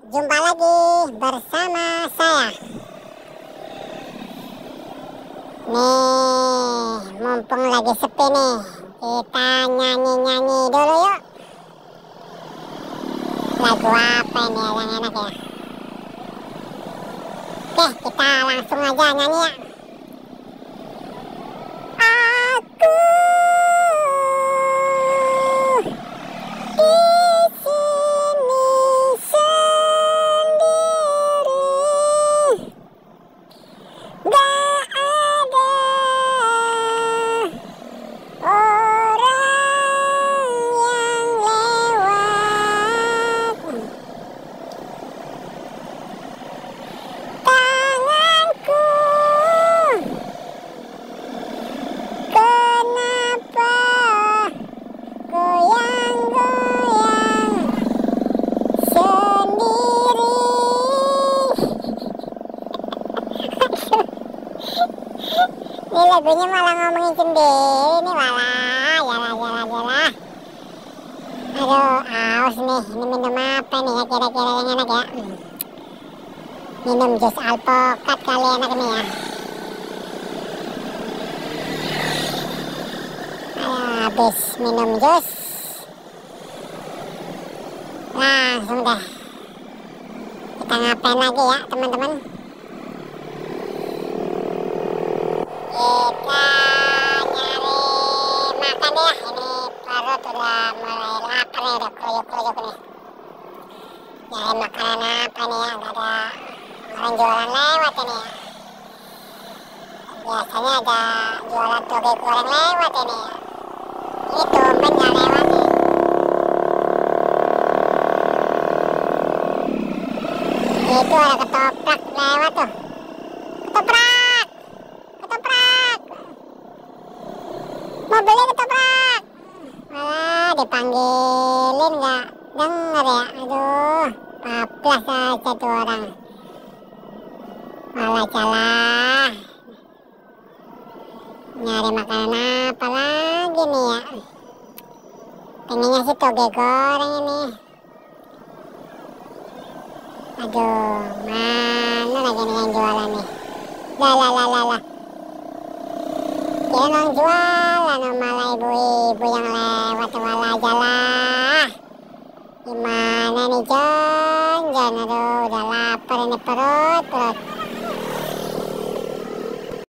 Jumpa lagi bersama saya. Nih, mumpung lagi sepi nih, kita nyanyi-nyanyi dulu yuk. Lagu apa ini yang enak ya? Oke, kita langsung aja nyanyi ya. Aku ini lagunya malah ngomongin sendiri nih, walah, yalah. Aduh, aus nih. Ini minum apa nih ya kira-kira yang enak ya? Minum jus alpukat kali enak nih ya. Habis minum jus, langsung deh kita ngapain lagi ya teman-teman? Kita nyari makan ya. Ini perut udah mulai lapar nih, udah kruyuk-kruyuk nih. Nyari makanan apa nih ya? Gak ada orang jualan lewat ini ya. Biasanya ada jualan toge goreng lewat ini ya. Ini tumben gak lewat nih. Itu ada ketoprak lewat tuh. Ketoprak. Mau beli ketoprak. Malah dipanggilin gak denger ya. Aduh, paplas aja tuh orang. Malah calah. Nyari makanan apa lagi nih ya? Pengennya sih toge goreng ini. Aduh, mana lagi nih yang jualan nih? Lah. Kira orang jualan, malah ibu-ibu yang lewat, walah jalah. Gimana nih Jon? Aduh, udah lapar ini perut.